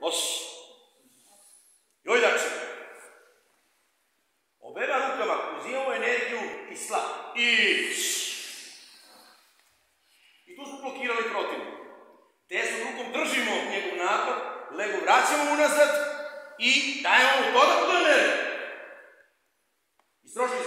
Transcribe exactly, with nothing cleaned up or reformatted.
Os. Joj da će. Obema rukama uzimamo energiju iz tla. I... I tu smo blokirali protivnik. Desnom rukom držimo njegov napad, legu vraćamo unazad i dajemo mu dodatnu energiju. Istrošili